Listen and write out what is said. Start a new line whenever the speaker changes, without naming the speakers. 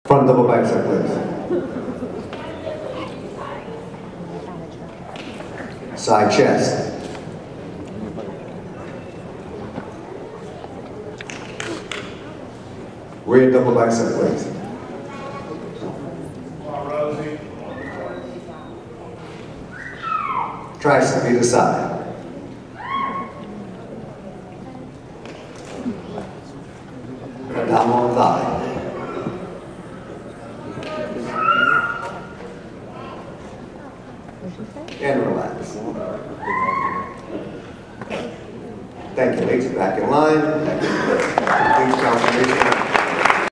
Front double bicep, please. Side chest. Rear double bicep, please. Tricep either side. Abdominal and thigh. And relax. Thank you, ladies. Back in line. Thank you. Please, confirmation.